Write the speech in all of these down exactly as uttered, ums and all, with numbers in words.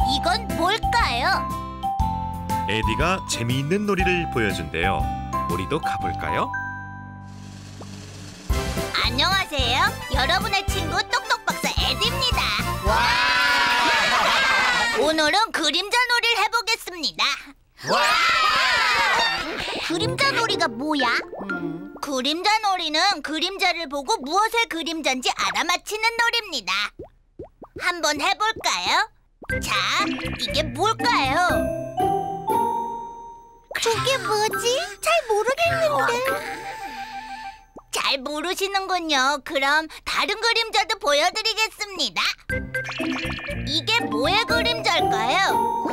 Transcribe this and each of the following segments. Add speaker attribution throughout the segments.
Speaker 1: 이건 뭘까요?
Speaker 2: 에디가 재미있는 놀이를 보여준대요. 우리도 가볼까요?
Speaker 1: 안녕하세요. 여러분의 친구 똑똑박사 에디입니다.
Speaker 3: 와!
Speaker 1: 오늘은 그림자 놀이를 해보겠습니다.
Speaker 3: 와!
Speaker 1: 그림자 놀이가 뭐야?
Speaker 3: 음.
Speaker 1: 그림자 놀이는 그림자를 보고 무엇의 그림자인지 알아맞히는 놀이입니다. 한번 해볼까요? 자, 이게 뭘까요? 저게 뭐지? 잘 모르겠는데. 잘 모르시는군요. 그럼 다른 그림자도 보여드리겠습니다. 이게 뭐의 그림자일까요?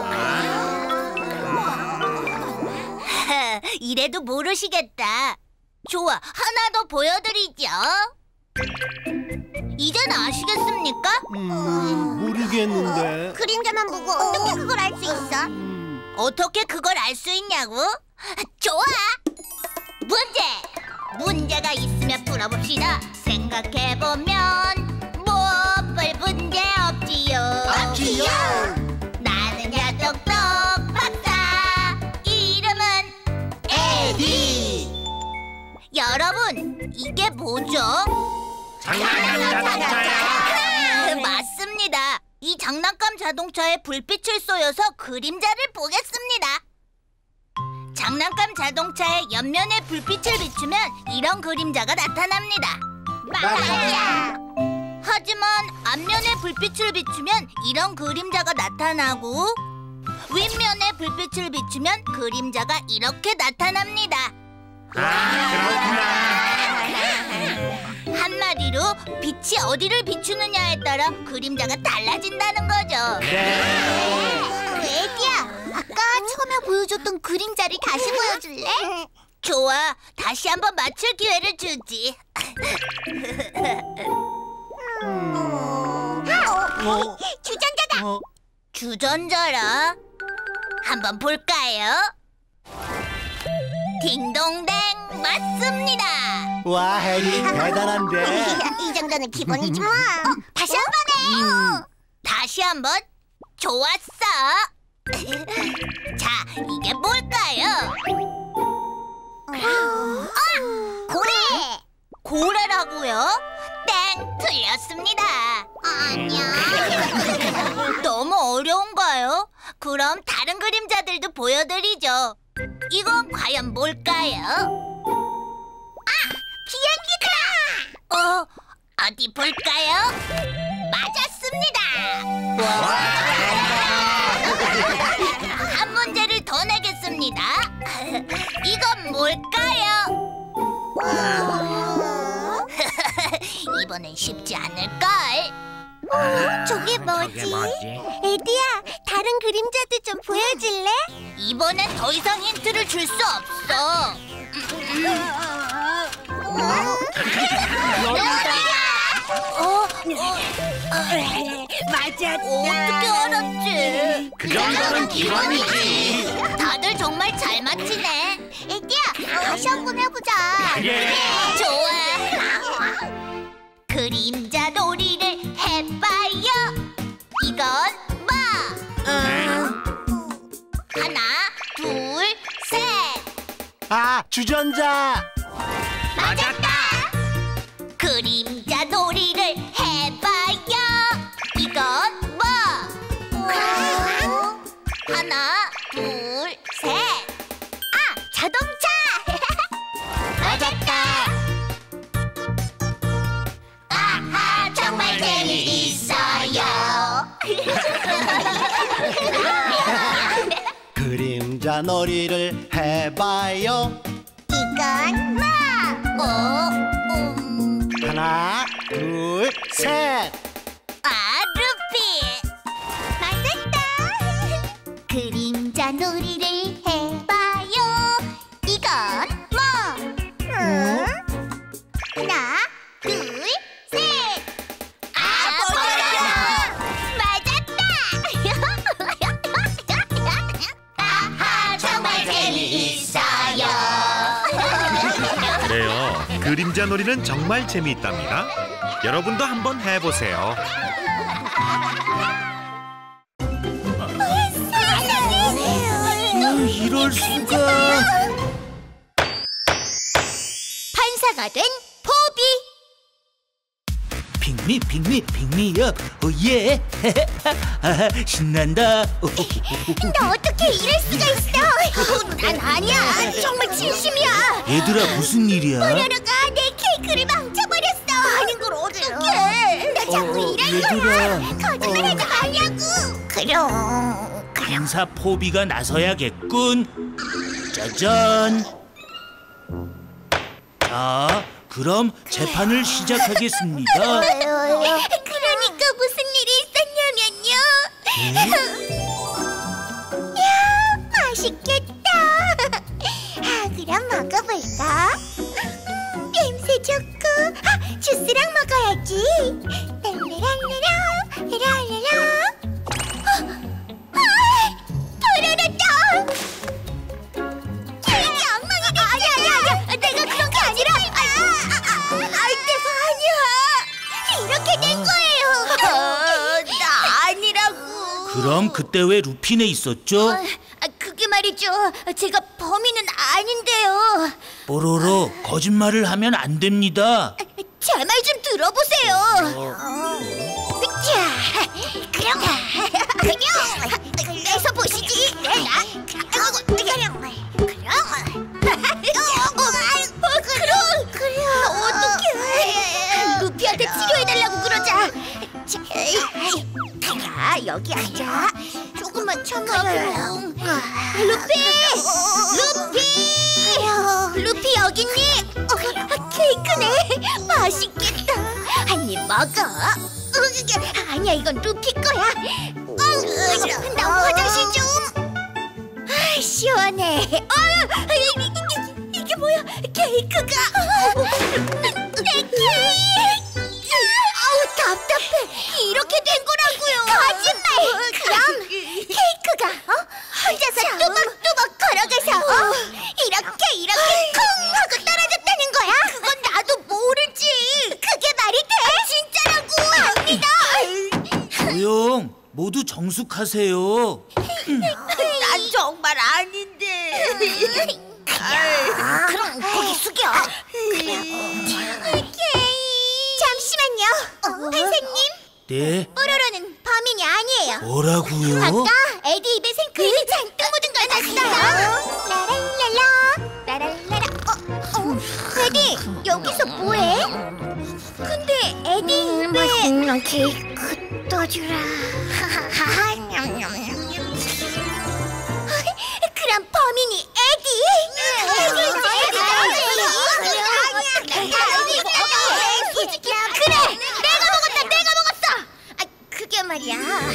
Speaker 1: 이래도 모르시겠다. 좋아, 하나 더 보여드리죠. 이젠 아시겠습니까?
Speaker 3: 음, 모르겠는데.
Speaker 1: 그림자만 보고 어떻게 그걸 알 수 있어?
Speaker 3: 음.
Speaker 1: 어떻게 그걸 알 수 있냐고? 좋아! 문제! 문제가 있으면 풀어봅시다. 생각해보면 무엇볼 문제 없지요.
Speaker 3: 없지요.
Speaker 1: 나는야 똑똑 박사. 이름은 에디. 여러분, 이게 뭐죠?
Speaker 3: 장난감 자동차야.
Speaker 1: 맞습니다. 이 장난감 자동차에 불빛을 쏘여서 그림자를 보겠습니다. 장난감 자동차의 옆면에 불빛을 비추면 이런 그림자가 나타납니다.
Speaker 3: 맞아.
Speaker 1: 하지만 앞면에 불빛을 비추면 이런 그림자가 나타나고 윗면에 불빛을 비추면 그림자가 이렇게 나타납니다.
Speaker 3: 아, 그렇구나.
Speaker 1: 한마디로 빛이 어디를 비추느냐에 따라 그림자가 달라진다는 거죠.
Speaker 3: 네.
Speaker 1: 에디야, 아까 처음에 보여줬던 그림자를 다시 보여줄래? 좋아, 다시 한번 맞출 기회를 주지.
Speaker 3: 어?
Speaker 1: 주전자다.
Speaker 3: 어?
Speaker 1: 주전자라? 한번 볼까요? 딩동댕, 맞습니다.
Speaker 3: 와, 해리 대단한데.
Speaker 1: 이 정도는 기본이지 뭐. 어, 다시 한 번 해. 다시 한 번. 좋았어. 자, 이게 뭘까요? 아, 고래. 고래라고요? 땡, 틀렸습니다. 아니야. 너무 어려운가요? 그럼 다른 그림자들도 보여드리죠. 이건 과연 뭘까요? 아, 비행기다! 어, 어디 볼까요? 맞았습니다. 한 문제를 더 내겠습니다. 이건 뭘까요? 이번엔 쉽지 않을걸. 어, 저게 뭐지? 에디야, 다른 그림자도 좀 보여줄래? 이번엔 더 이상 힌트를 줄 수 없어. 어? 어?
Speaker 3: 맞았다.
Speaker 1: 어떻게 알았지?
Speaker 3: 그 정도는 기본이지.
Speaker 1: 다들 정말 잘 맞히네. 애기야, 다시 한번 해보자.
Speaker 3: 그래.
Speaker 1: 좋아. 그림자 놀이를 해봐요. 이건 뭐? 하나, 둘, 셋.
Speaker 3: 아, 주전자.
Speaker 1: 맞았다. 그림자 놀이를 해봐요. 이건 뭐? 하나, 둘, 셋. 아, 자동차. 맞았다. 아하, 정말 재미있어요.
Speaker 3: 그림자 놀이를 해봐요.
Speaker 1: 이건 뭐? 어, 음,
Speaker 3: 하나, 둘, 셋.
Speaker 1: 아, 루피. 맞았다. 그림자 놀이를 해봐요. 이건 뭐? 응? 하나, 둘, 셋. 아, 맞았다. 아하, 정말 재미있어요.
Speaker 2: 그래요. 그림자 놀이는 정말 재미있답니다. 여러분도 한번 해보세요.
Speaker 4: 이럴 수가.
Speaker 1: 판사가 된 포비.
Speaker 4: 빅미 빅미 빅미업 오예. 신난다.
Speaker 1: 너 어떻게 이럴 수가 있어? 난 아니야. 정말 진심이야.
Speaker 4: 얘들아 무슨 일이야?
Speaker 1: 뽀로로가 내 케이크를 망쳐버렸어. 아닌 걸 어떡해. 나 자꾸
Speaker 4: 어,
Speaker 1: 이러니까.
Speaker 4: 얘들아.
Speaker 1: 거짓말하지 말라고. 그럼 그럼
Speaker 4: 판사 포비가 나서야겠군. 짜잔. 자, 그럼 재판을 시작하겠습니다.
Speaker 1: 그러니까 무슨 일이 있었냐면요. 야, 맛있겠다. 아, 그럼 먹어볼까? 음, 냄새 좋고. 아, 주스랑 먹어야지. 랄라랄라라, 랄라라. 아, 돌아갔다. 이게 엉망이겠지. 아니야, 아니야, 아니야. 내가 그런 게 아니라. 아, 아, 아, 내가 아니야. 이렇게 된 거예요. 나 아니라고.
Speaker 4: 그럼 그때 왜 루핀에 있었죠?
Speaker 1: 아, 그게 말이죠. 제가 범인은 아닌데요.
Speaker 4: 뽀로로 거짓말을 하면 안 됩니다.
Speaker 1: 제 말 좀 들어보세요. 자, 그럼 그럼 내서 보시지. 나 아이고, 그럼 그럼 그럼 그럼 어떡해. 루피한테 치료해달라고 그러자. 자, 자, 여기 앉아. 조금만 참아요. 루피! 루피! 루피 여기 있니? 어, 케이크네. 맛있겠다. 한 입 먹어. 어, 아니야, 이건 루피 거야. 어, 나 화장실 좀. 아, 시원해. 어, 이, 이, 이, 이게 뭐야? 케이크가. 내 케이크. 아우, 답답해. 이렇게 된 거라고요. 거짓말. 그럼 케이크가 어? 혼자서 뚜벅뚜벅 걸어가서 어? 이렇게 이렇게 쿵 하고 떨어졌다는 거야? 그건 나도 모르지. 그게 말이 돼? 진짜라고. 압니다.
Speaker 4: 조용. 모두 정숙하세요.
Speaker 1: 난 정말 아닌데. 그럼 거기 숙여. 잠시만요. 판사님,
Speaker 4: 네.
Speaker 1: 뽀로로는 범인이 아니에요.
Speaker 4: 뭐라고요?
Speaker 1: 아까 에디 입에 생크림이 잔뜩 묻은 걸 봤어요. 라랄랄라, 라랄라라. 어, 어, 에디 여기서 뭐해? 근데 에디 입에 맛있는 케이크 떠주라. 그럼 범인이 에디? 솔직히 그래, 내가 먹었다, 내가 먹었어. 아, 그게 말이야.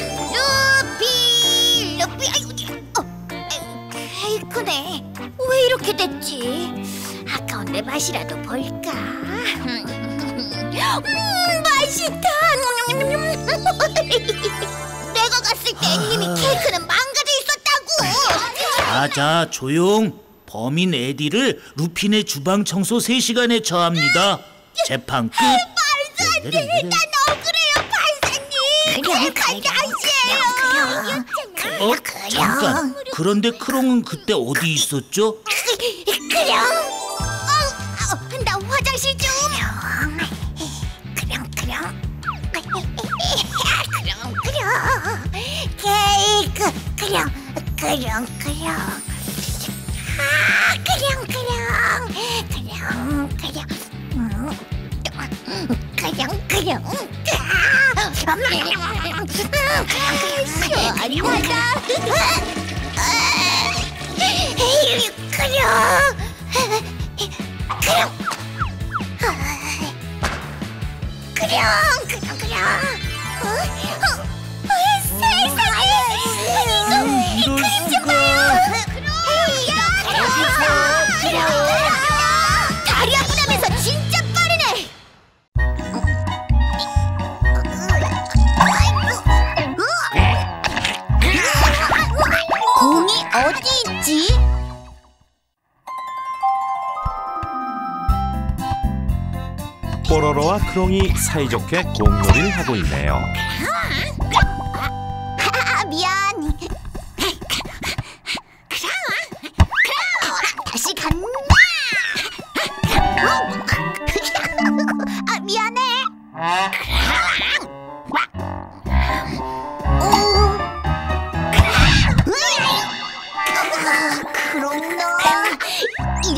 Speaker 1: 루피, 루피, 아이고, 어, 아이고, 케이크네. 왜 이렇게 됐지? 아까운데 맛이라도 볼까? 음, 맛있다. 내가 갔을 때 애님이 케이크는 망가져 있었다고.
Speaker 4: 자자 조용. 범인 에디를 루핀의 주방 청소 세 시간에 처합니다. 재판 끝.
Speaker 1: 말도 안 돼. 난 억울해요, 판사님. 그냥 가자시에요.
Speaker 4: 어? 잠깐. 그런데 크롱은 그때 어디 있었죠?
Speaker 1: 그럼. 어, 어, 나 화장실 좀. 그럼 그럼. 그럼 그럼. 케이크. 그럼 그럼 그럼. 아, 그냥 그냥 그냥 그냥 음, 그냥 그냥 시원하다. 그냥 그냥 그냥 그냥 그냥 어? 어? 어, 세상에 이거 이 그림 좀 봐요. 다리 아프다면서 진짜 빠르네. 공이 어디 있지?
Speaker 2: 뽀로로와 크롱이 사이좋게 공놀이를 하고 있네요.
Speaker 1: 아, 미안.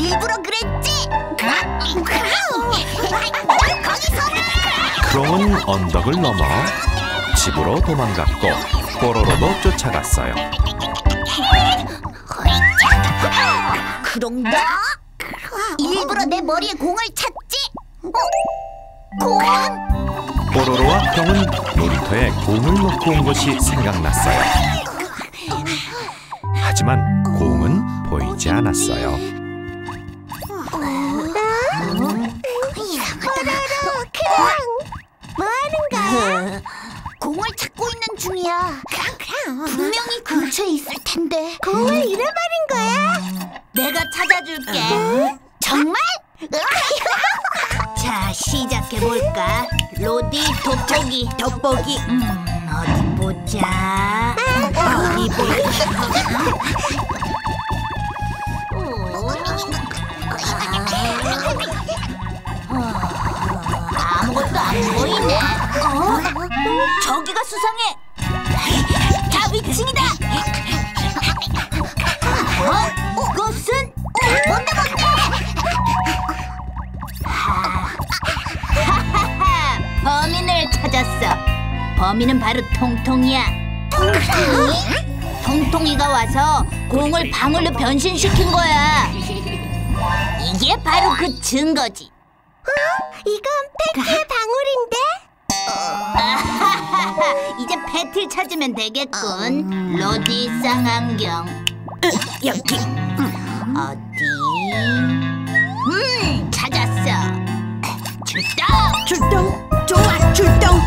Speaker 1: 일부러 그랬지? 거기서
Speaker 2: 크롱은 언덕을 넘어 집으로 도망갔고 뽀로로도 쫓아갔어요.
Speaker 1: 그런가? 일부러 내 머리에 공을 찼지? 어? 공?
Speaker 2: 뽀로로와 크롱은 놀이터에 공을 놓고 온 것이 생각났어요. 하지만 공은 보이지 않았어요.
Speaker 1: 뭐 하는 거야? 공을 찾고 있는 중이야. 분명히 근처에 있을 텐데. 공을 잃어버린 거야? 내가 찾아줄게. 정말? 자, 시작해볼까? 로디, 돋보기. 돋보기. 음, 어디 보자. 어디 보자. 아무것도 안 보이네. 어? 저기가 수상해. 자, 위층이다. 어? 그것은? 뭔데 뭔데? 하하하, 범인을 찾았어. 범인은 바로 통통이야. 통통이? 통통이가 와서 공을 방울로 변신시킨 거야. 이게 바로 그 증거지. 이건 패티의 방울인데? 아하하하, 이제 패티를 찾으면 되겠군. 로디 쌍안경. 여기. 어디? 음, 찾았어. 출동! 출동! 좋아, 출동!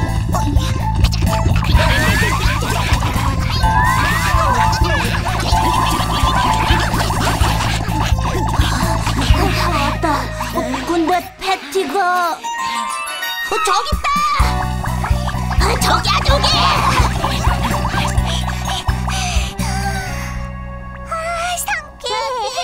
Speaker 1: 맞다. 근데 패티가... 어, 저기 있다! 아, 저기야, 저기! 아, 상쾌해.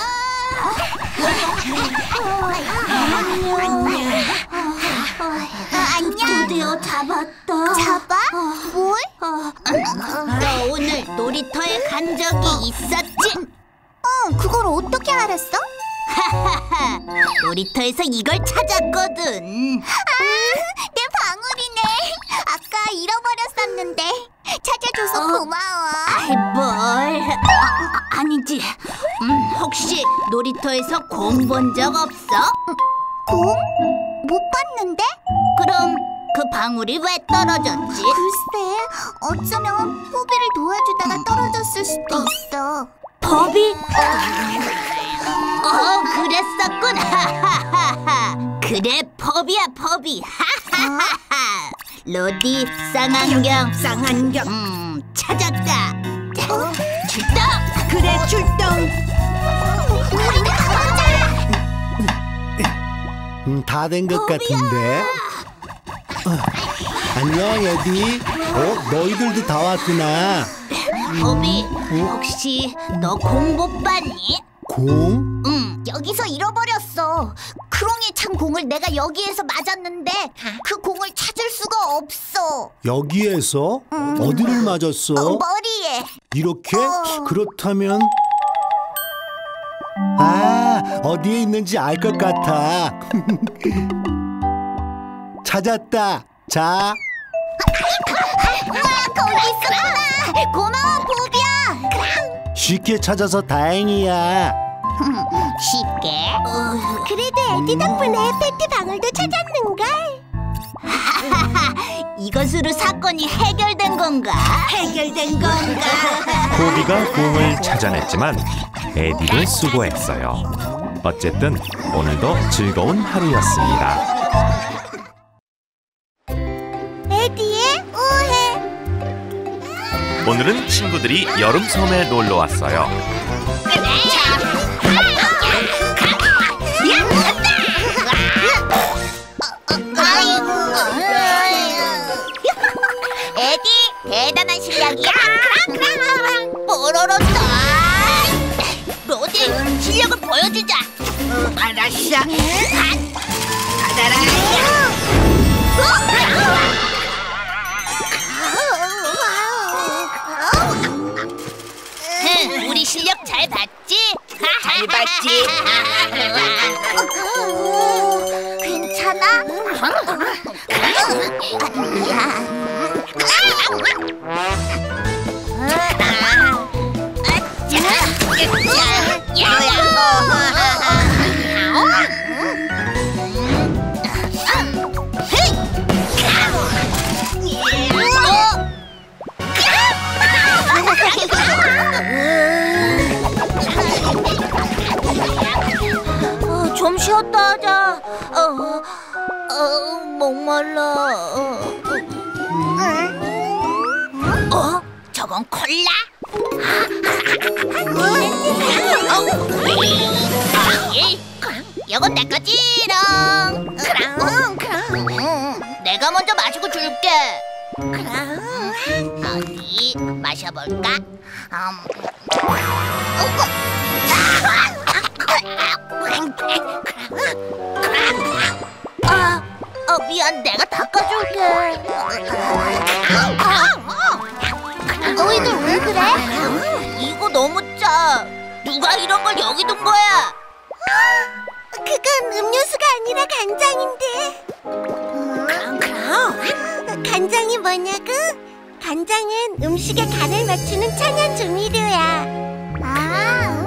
Speaker 1: 안녕. 드디어 잡았다. 잡아? 뭘? 너 오늘 놀이터에 간 적이 있었지? 어, 그걸 어떻게 알았어? 하하하, 놀이터에서 이걸 찾았거든. 아, 내 방울이네. 아까 잃어버렸었는데 찾아줘서 어, 고마워. 아이, 뭘. 아, 아니지. 음, 혹시 놀이터에서 공 본 적 없어? 공? 못 봤는데? 그럼 그 방울이 왜 떨어졌지? 글쎄, 어쩌면 포비를 도와주다가 떨어졌을 수도 있어. 포비? 어, 그랬었군. 하하하하. 그래, 포비야, 포비. 하하하하. 로디 쌍안경. 쌍안경. 음, 찾았다. 어? 출동. 그래, 출동. 우리는 가보자.
Speaker 3: 음, 다 된 것 같은데. 어, 안녕, 에디. 어, 너희들도 다 왔구나.
Speaker 1: 포비, 혹시 너 공 못 봤니?
Speaker 3: 공?
Speaker 1: 응, 여기서 잃어버렸어. 크롱이 찬 공을 내가 여기에서 맞았는데 그 공을 찾을 수가 없어.
Speaker 3: 여기에서?
Speaker 1: 음.
Speaker 3: 어디를 맞았어?
Speaker 1: 어, 머리에.
Speaker 3: 이렇게?
Speaker 1: 어.
Speaker 3: 그렇다면... 아, 어디에 있는지 알 것 같아. 찾았다. 자.
Speaker 1: 우와, 거기 있었구나. 고마워, 포비야.
Speaker 3: 쉽게 찾아서 다행이야.
Speaker 1: 쉽게? 어, 그래도 에디 덕분에 패티 방울도 찾았는걸. 이것으로 사건이 해결된 건가? 해결된 건가?
Speaker 2: 포비가 공을 찾아냈지만 에디도 수고했어요. 어쨌든 오늘도 즐거운 하루였습니다.
Speaker 1: 에디의 우회.
Speaker 2: 오늘은 친구들이 여름섬에 놀러 왔어요.
Speaker 1: 에디, 대단한 실력이야. 뽀로로다. 로디, 실력을 보여주자. 알았어. 가다라. 우리 실력 잘 봤지? 봤지? 괜찮아? 좀 쉬었다 하자. 어, 어, 목말라. 어? 저건 콜라? 이건 내 거지롱. 그럼, 그럼. 내가 먼저 마시고 줄게. 그럼. 어디 마셔볼까? 음. 아, 어, 미안, 내가 닦아줄게. 너희들 왜 그래? 이거 너무 짜. 누가 이런 걸 여기 둔 거야? 그건 음료수가 아니라 간장인데. 그럼 그럼. 간장이 뭐냐고? 간장은 음식에 간을 맞추는 천연 조미료야. 아.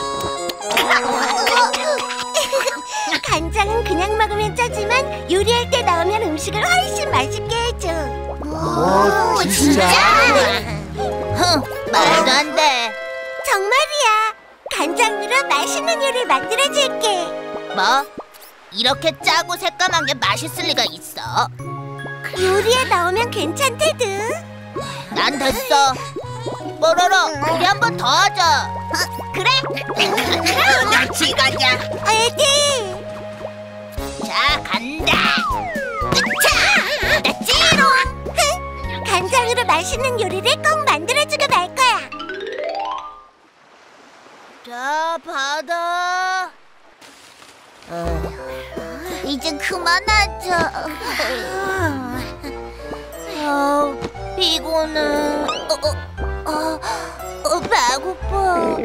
Speaker 1: 간장은 그냥 먹으면 짜지만 요리할 때 넣으면 음식을 훨씬 맛있게 해줘.
Speaker 3: 오, 진짜?
Speaker 1: 흥, 말도 안 돼. 정말이야. 간장으로 맛있는 요리 만들어줄게. 뭐? 이렇게 짜고 새까만 게 맛있을 리가 있어? 요리에 넣으면 괜찮대도. 난 됐어. 뽀로로, 우리 한 번 더 하자. 어, 그래? 같이 가자. 에디. 자, 간다. 자, 나 찌롱. 간장으로 맛있는 요리를 꼭 만들어주고 말 거야. 자, 받아. 이제 그만하자. 아, 피곤해. 어, 어, 어, 어, 배고파.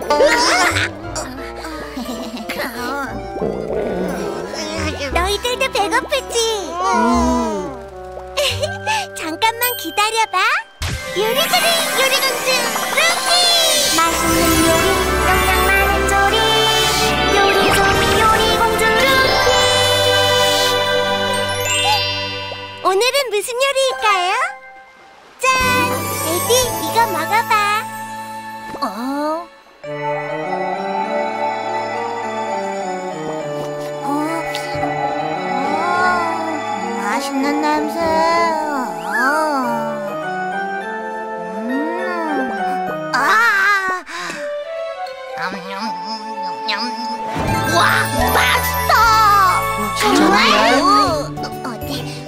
Speaker 1: 너희들도 배고프지? 음. 잠깐만 기다려봐. 요리조리 요리공주 루피! 맛있는 요리, 영양 많은 조리. 요리조리 요리공주 루피! 오늘은 무슨 요리일까요? 짠! 에디, 이거 먹어봐. 어? 맛있는 냄새. 음. 아. 와, 맛있어. 정말? 어디?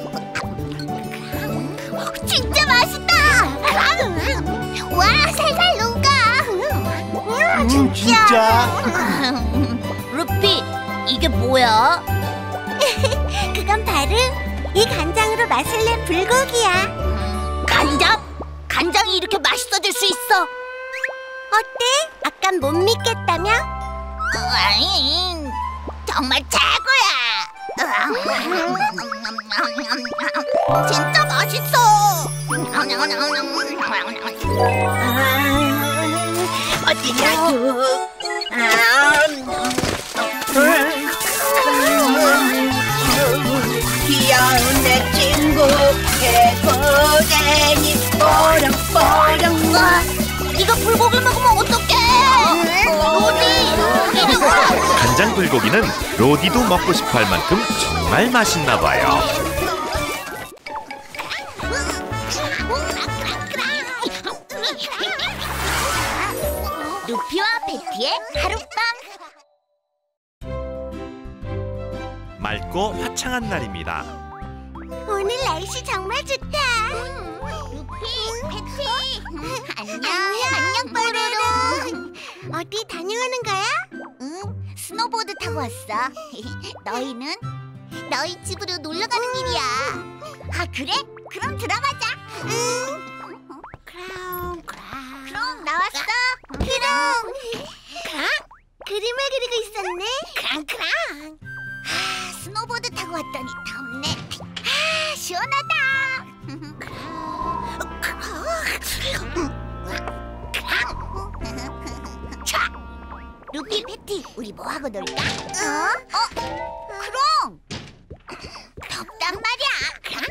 Speaker 1: 진짜 맛있다. 와, 살살 녹아.
Speaker 3: 음, 진짜?
Speaker 1: 루피, 이게 뭐야? 그건 바로 이 간장으로 맛을 낸 불고기야. 음, 간장? 간장이 이렇게 맛있어질 수 있어? 어때? 아깐 못 믿겠다며? 어, 아니, 정말 최고야. 진짜 맛있어.
Speaker 5: 어디냐고? 귀여운 내 친구 개고쟁이 뽀령뽀령.
Speaker 1: 와, 이거 불고기 먹으면 어떡해? 로디, 이리 와.
Speaker 2: 간장 불고기는 로디도 먹고 싶어 할 만큼 정말 맛있나 봐요.
Speaker 1: 루피와 패티의 하룻밤.
Speaker 2: 맑고 화창한 날입니다.
Speaker 1: 오늘 날씨 정말 좋다. 루피, 패티, 안녕. 안녕, 뽀로로. 어디 다녀오는 거야? 응, 스노보드 타고 왔어. 너희는? 너희 집으로 놀러 가는 길이야. 아, 그래? 그럼 들어가자. 응. 그럼, 그럼. 그럼 나왔어. 그럼. 그럼. 그림을 그리고 있었네. 크랑크랑. 아, 스노보드 타고 왔더니 덥네. 아, 시원하다. 자, 루피, 패티, 우리 뭐 하고 놀까? 어? 어? 그럼 덥단 말이야.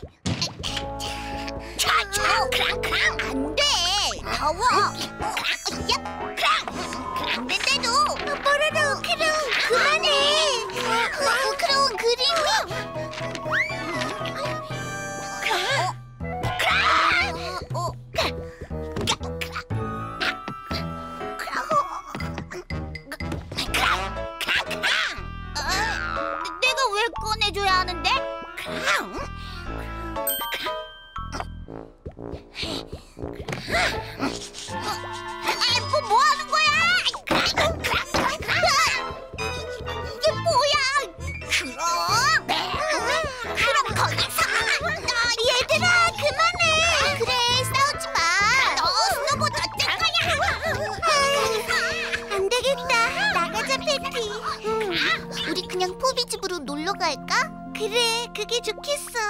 Speaker 1: 자, 자, 크랑크랑 안 돼. 더워. 크랑, 크랑 안 된대도. 뽀로로, 크롱 그만해. 어, 크롱 그림이. 크랑, 크랑. 어, 내가 왜 꺼내줘야 하는데? 크랑. 아이, 뭐, 뭐 하는 거야? 이게 뭐야? 그럼 그럼 거기서 얘들아 그만해. 그래, 싸우지 마. 너 스노보드 어쩔 거야? 안 되겠다. 나가자, 패티. 응. 우리 그냥 포비 집으로 놀러 갈까? 그래, 그게 좋겠어.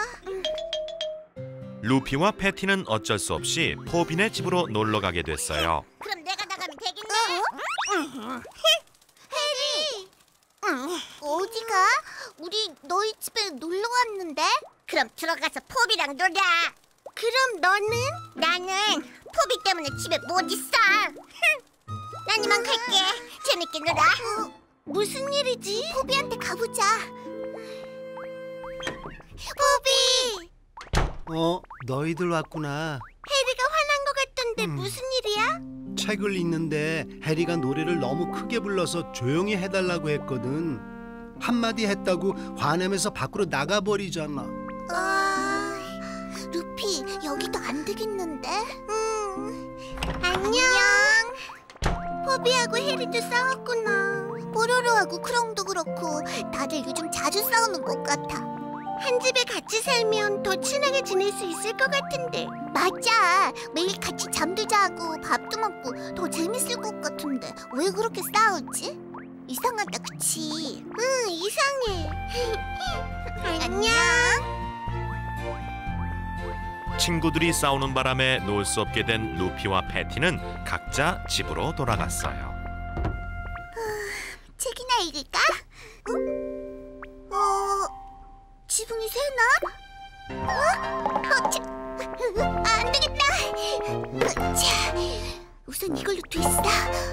Speaker 2: 루피와 패티는 어쩔 수 없이 포비네 집으로 놀러 가게 됐어요.
Speaker 1: 그럼 내가 나가면 되겠네. 해리. 어디가? 우리 너희 집에 놀러 왔는데? 그럼 들어가서 포비랑 놀자. 그럼 너는? 나는 포비 때문에 집에 못 있어. 난 이만 갈게. 재밌게 놀아. 어, 무슨 일이지? 포비한테 가보자. 포비!
Speaker 3: 어, 너희들 왔구나.
Speaker 1: 해리가 화난 것 같던데
Speaker 3: 음.
Speaker 1: 무슨 일이야?
Speaker 3: 책을 읽는데 해리가 노래를 너무 크게 불러서 조용히 해달라고 했거든. 한마디 했다고 화내면서 밖으로 나가버리잖아.
Speaker 1: 아, 루피 여기도 안 되겠는데? 음, 안녕. 포비하고 해리도 싸웠구나. 뽀로로하고 크롱도 그렇고 다들 요즘 자주 싸우는 것 같아. 한 집에 같이 살면 더 친하게 지낼 수 있을 것 같은데. 맞아. 매일 같이 잠도 자고 밥도 먹고 더 재밌을 것 같은데 왜 그렇게 싸우지? 이상하다, 그치? 응, 이상해. 안녕.
Speaker 2: 친구들이 싸우는 바람에 놀 수 없게 된 루피와 패티는 각자 집으로 돌아갔어요.
Speaker 1: 책이나 읽을까? 어? 어... 지붕이 새나? 어? 어, 자, 안 되겠다. 자, 우선 이걸로 됐어.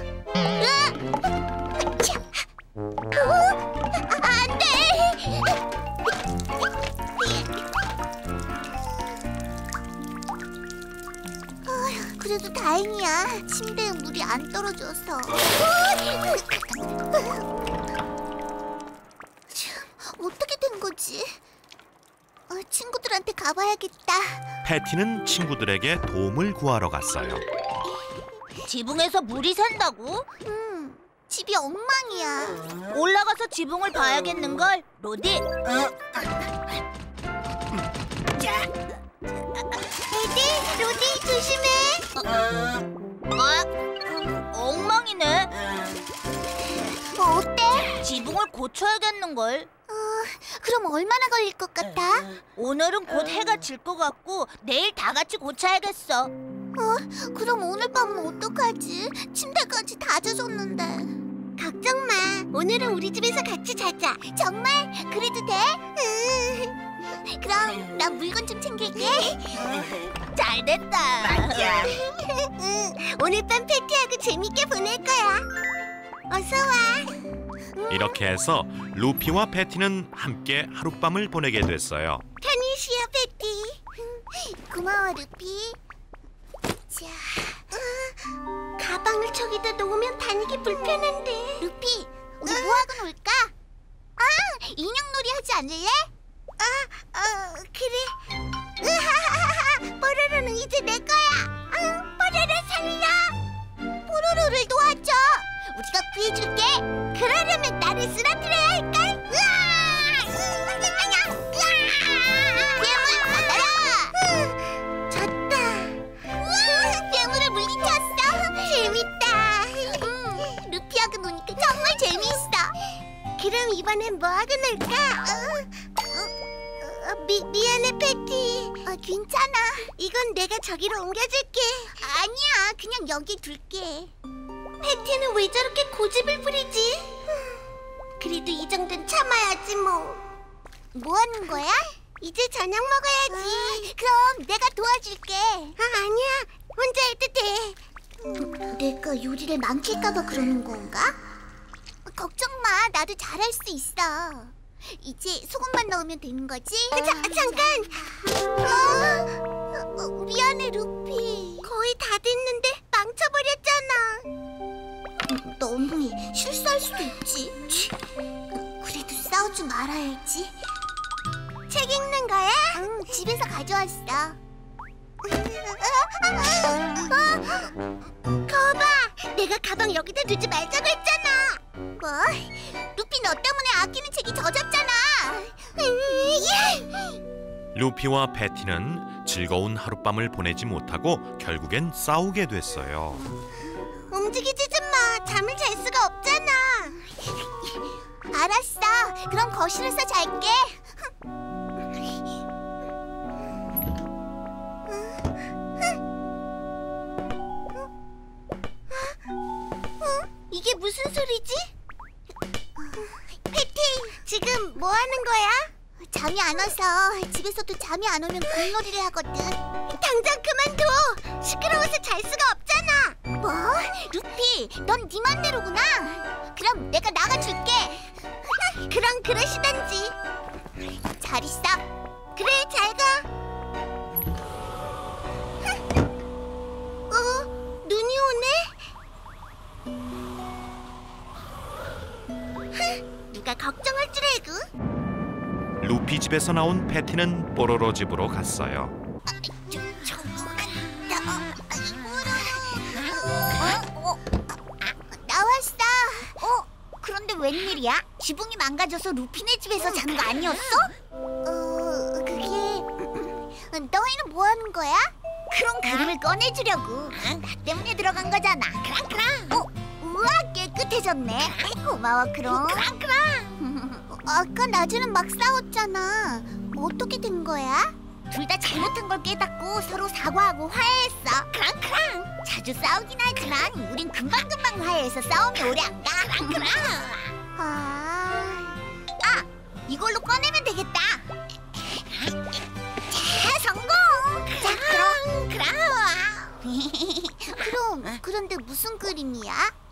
Speaker 1: 으아! 자, 어? 안 돼. 어휴, 그래도 다행이야. 침대에 물이 안 떨어져서. 참, 어떻게 된 거지? 어, 친구들한테 가봐야겠다.
Speaker 2: 패티는 친구들에게 도움을 구하러 갔어요.
Speaker 1: 지붕에서 물이 샌다고? 응, 집이 엉망이야. 올라가서 지붕을 봐야겠는걸, 로디. 에디, 로디 조심해. 어? 엉망이네. 어, 어때? 지붕을 고쳐야겠는걸. 어, 그럼 얼마나 걸릴 것 같아? 오늘은 곧 해가 질 것 같고 내일 다 같이 고쳐야겠어. 어, 그럼 오늘 밤은 어떡하지? 침대까지 다 젖었는데. 걱정 마. 오늘은 우리 집에서 같이 자자. 정말? 그래도 돼? 응. 그럼 나 물건 좀 챙길게. 잘 됐다.
Speaker 5: 맞아.
Speaker 1: 응, 오늘 밤 패티하고 재밌게 보낼 거야. 어서 와.
Speaker 2: 이렇게 해서 루피와 패티는 함께 하룻밤을 보내게 됐어요.
Speaker 1: 편히 쉬어, 패티. 고마워, 루피. 자, 어, 가방을 저기다 놓으면 다니기 불편한데. 루피, 우리 뭐 하고 놀까? 아, 인형놀이 하지 않을래? 아, 어, 그래. 으하하하, 뽀로로는 이제 내 거야. 아, 뽀로로 살려. 뽀로로를 도와줘. 우리가 구해줄게. 그러려면 나를 쓰러뜨려야 할걸? 으아! 괴물 받아라! 졌다. 우와, 괴물을 물리쳤어. 재밌다. 음, 루피하고 노니까 정말 그럼 이번엔 뭐 하고 놀까? 어? 어? 어, 미, 미안해, 패티. 어, 괜찮아. 이건 내가 저기로 옮겨줄게. 아니야, 그냥 여기 둘게. 패티는 왜 저렇게 고집을 부리지? 그래도 이 정도는 참아야지 뭐. 뭐 하는 거야? 이제 저녁 먹어야지. 그럼 내가 도와줄게. 아, 아니야, 혼자 해도 돼. 음, 내가 요리를 망칠까봐 그러는 건가? 걱정 마, 나도 잘할 수 있어. 이제 소금만 넣으면 되는 거지? 자, 잠깐! 어, 어, 미안해, 루피. 거의 다 됐는데 망쳐버렸잖아. 너무해, 실수할 수도 있지. 그래도 싸우지 말아야지. 책 읽는 거야? 응, 집에서 가져왔어. 거봐, 내가 가방 여기다 두지 말자고 했잖아. 뭐? 루피 너 때문에 아끼는 책이 젖었잖아.
Speaker 2: 루피와 패티는 즐거운 하룻밤을 보내지 못하고 결국엔 싸우게 됐어요.
Speaker 1: 움직이지 좀 마. 잠을 잘 수가 없잖아. 알았어. 그럼 거실에서 잘게. 이게 무슨 소리지? 패티, 지금 뭐 하는 거야? 잠이 안 와서 집에서도 잠이 안 오면 공놀이를 하거든. 당장 그만둬. 시끄러워서 잘 수가 없잖아. 뭐? 루피, 넌 네 맘대로구나. 그럼 내가 나가줄게. 그럼 그러시던지. 잘 있어. 그래, 잘 가. 어? 눈이 오네? 누가 걱정할 줄 알고?
Speaker 2: 루피 집에서 나온 패티는 뽀로로 집으로 갔어요.
Speaker 1: 어? 나왔어. 어? 그런데 웬일이야? 지붕이 망가져서 루피네 집에서 잔 거 아니었어? 어, 그게... 너희는 뭐 하는 거야? 그런 그림을 꺼내주려고. 나 때문에 들어간 거잖아. 그랑 그랑. 어? 우와, 깨끗해졌네. 고마워, 그럼. 그랑 그랑. 아까 낮에는 막 싸웠잖아. 어떻게 된 거야? 둘 다 잘못한 걸 깨닫고 서로 사과하고 화해했어. 그랑 그랑. 자주 싸우긴 하지만 우린 금방금방 화해해서 싸움이 오래 안 가. 그랑 그랑. 아, 아, 이걸로 꺼내면 되겠다. 자, 성공. 자, 그럼 그럼. 그럼 그런데 무슨 그림이야?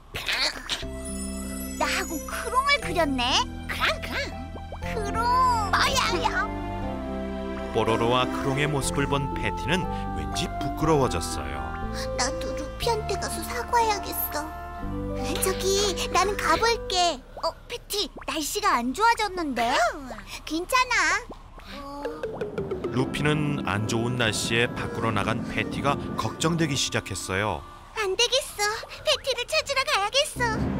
Speaker 1: 나하고 크롱을 그렸네. 크랑 크랑. 크롱 뭐야?
Speaker 2: 뽀로로와 크롱의 모습을 본 패티는 왠지 부끄러워졌어요.
Speaker 1: 나도 루피한테 가서 사과해야겠어. 저기, 나는 가볼게. 어, 패티, 날씨가 안 좋아졌는데? 괜찮아. 어...
Speaker 2: 루피는 안 좋은 날씨에 밖으로 나간 패티가 걱정되기 시작했어요.
Speaker 1: 안 되겠어. 패티를 찾으러 가야겠어.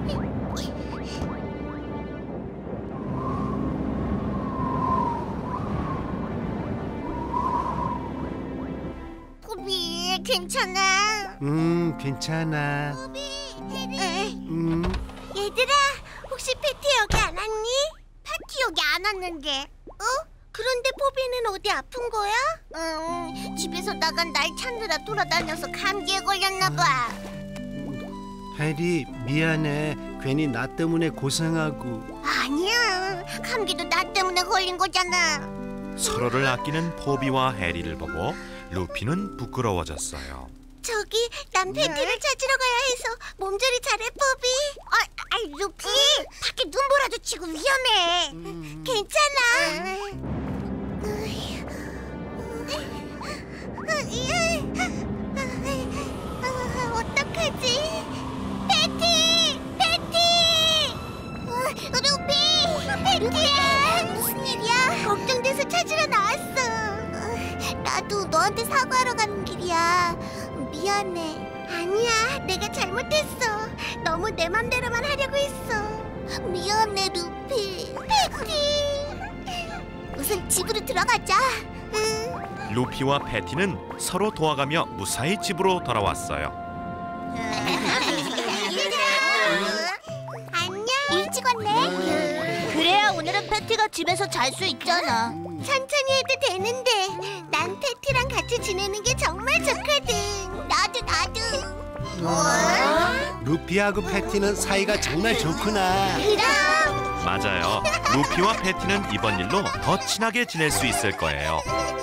Speaker 1: 포비, 괜찮아?
Speaker 3: 음, 괜찮아.
Speaker 1: 포비, 해리.
Speaker 3: 음,
Speaker 1: 얘들아, 혹시 패티 여기 안 왔니? 패티 여기 안 왔는데. 어? 그런데 포비는 어디 아픈 거야? 응, 집에서 나간 날 찾느라 돌아다녀서 감기에 걸렸나 봐.
Speaker 3: 해리, 미안해. 괜히 나 때문에 고생하고.
Speaker 1: 아니야, 감기도 나 때문에 걸린 거잖아.
Speaker 2: 서로를 아끼는 포비와 해리를 보고 루피는 부끄러워졌어요.
Speaker 1: 저기, 난 패티를 찾으러 가야 해서 몸조리 잘해, 포비. 아, 아 루피, 밖에 눈보라도 치고 위험해. 괜찮아. 어떡하지? 패티! 패티! 루피! 패티야! 무슨 일이야? 걱정돼서 찾으러 나왔어. 나도 너한테 사과하러 가는 길이야. 미안해. 아니야, 내가 잘못했어. 너무 내 맘대로만 하려고 했어. 미안해, 루피. 패티! 우선 집으로 들어가자. 응.
Speaker 2: 루피와 패티는 서로 도와가며 무사히 집으로 돌아왔어요.
Speaker 1: 안녕. 일찍 왔네. 패티가 집에서 잘 수 있잖아. 천천히 해도 되는데 난 패티랑 같이 지내는 게 정말 좋거든. 나도 나도.
Speaker 3: 루피하고 패티는 사이가 정말 좋구나.
Speaker 1: 그럼.
Speaker 2: 맞아요. 루피와 패티는 이번 일로 더 친하게 지낼 수 있을 거예요.